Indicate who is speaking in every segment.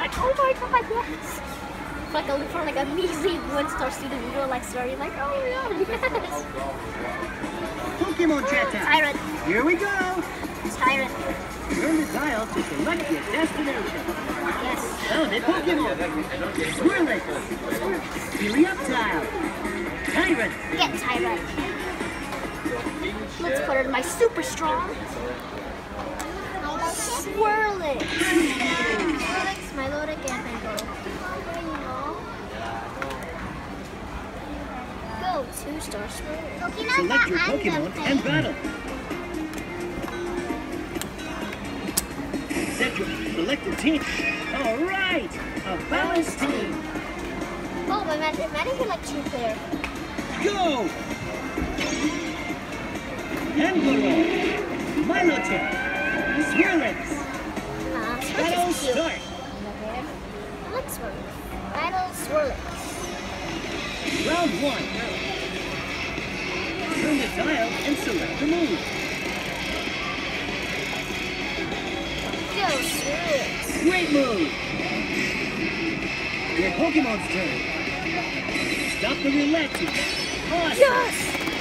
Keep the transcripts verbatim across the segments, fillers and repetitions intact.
Speaker 1: like, oh my god, yes! For like a, for like a measly one-star student, you don't like story, like, oh yeah, yes!
Speaker 2: Pokemon Tretta!
Speaker 1: Tyrunt.
Speaker 2: Here we go!
Speaker 1: Tyrunt.
Speaker 2: Turn the dial to select your destination.
Speaker 1: Yes.
Speaker 2: Found it, Pokemon! Swirl Hurry up tile! Tyrunt!
Speaker 1: Get Tyrunt. Let's put it in my super strong. Swirl it! Swirlix, Milotic, and Mango. Go, two-star Swirlix.
Speaker 2: Select your Pokemon and battle. Set your selected team. All right, a balanced team.
Speaker 1: Oh, but imagine, imagine if you're like two-player.
Speaker 2: Go! Emperor, Milotic, Swirlix.
Speaker 1: Uh,
Speaker 2: Battle
Speaker 1: Swirlix is cute.
Speaker 2: start.
Speaker 1: I like Swirlix. Battle Swirlix.
Speaker 2: Round one. Turn the dial and select the move.
Speaker 1: Go, Swirlix.
Speaker 2: Great move. Your Pokemon's turn. Stop the roulette. Awesome.
Speaker 1: Yes!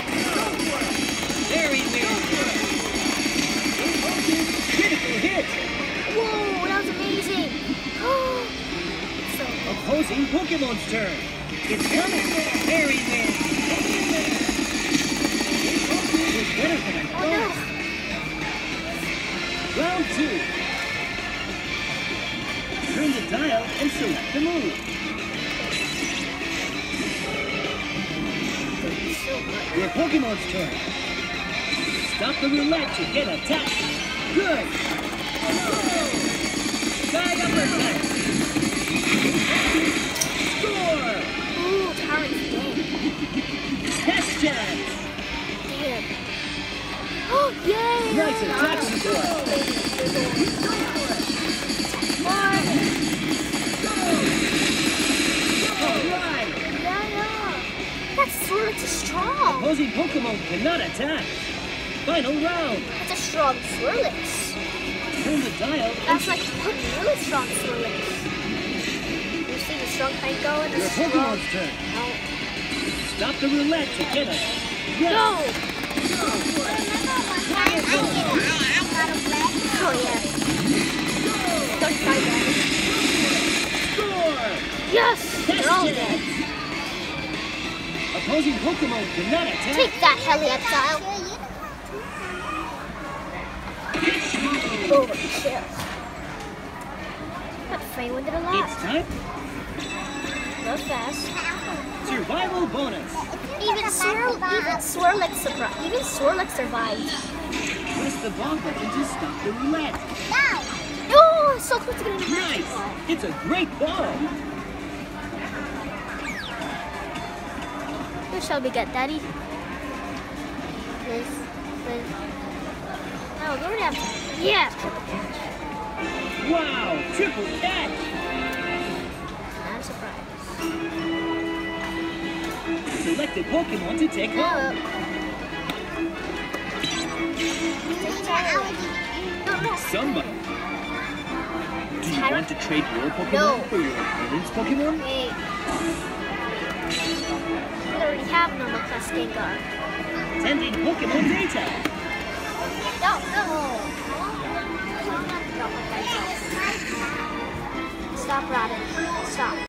Speaker 2: Very good. Critical hit.
Speaker 1: Whoa, that was amazing. So,
Speaker 2: Opposing Pokemon's turn. It's coming. Very good. It's better than I
Speaker 1: oh no.
Speaker 2: thought. Round two. Turn the dial and select the move. Your Pokemon's turn. Stop the roulette to get attacked. Good. Bag uppercut. Score.
Speaker 1: Ooh, Tyrunt's dead.
Speaker 2: Test chance.
Speaker 1: Damn. Oh, yay!
Speaker 2: Nice attack score.
Speaker 1: More.
Speaker 2: All right.
Speaker 1: Yeah, yeah. That Swirlix is strong.
Speaker 2: Opposing Pokemon cannot attack. Final round.
Speaker 1: That's a strong Swirlix.
Speaker 2: Turn the dial.
Speaker 1: That's like a really strong Swirlix. You see the strong fight going?
Speaker 2: Your
Speaker 1: Strong.
Speaker 2: Pokemon's turn.
Speaker 1: Oh.
Speaker 2: Stop the roulette to get us.
Speaker 1: Go! Oh yeah. Don't die, guys.
Speaker 2: Score!
Speaker 1: Yes!
Speaker 2: Test
Speaker 1: They're all
Speaker 2: chance.
Speaker 1: dead.
Speaker 2: Opposing Pokemon cannot attack.
Speaker 1: Take that, Helioptile. Over shit. That Faye one did a
Speaker 2: It's
Speaker 1: lot.
Speaker 2: time.
Speaker 1: Goes fast.
Speaker 2: Survival bonus.
Speaker 1: Even Swirl, even Swirlix survived. Even Swirlix survived.
Speaker 2: Press the bomb button to stop the roulette.
Speaker 1: Oh, so close to getting a
Speaker 2: Nice! It's a great ball.
Speaker 1: Who shall we get, Daddy? Liz, Liz. Oh, we already have. Yeah, triple catch.
Speaker 2: Wow! Triple catch!
Speaker 1: I'm surprised.
Speaker 2: Selected Pokemon to take
Speaker 1: No.
Speaker 2: home.
Speaker 1: No, no.
Speaker 2: Somebody. Do you
Speaker 1: Tyrunt?
Speaker 2: want to trade your Pokemon
Speaker 1: No.
Speaker 2: for your opponent's Pokemon?
Speaker 1: Wait. We already have normal class Gengar.
Speaker 2: Sending Pokemon data.
Speaker 1: No, no. Stop rotting. Stop.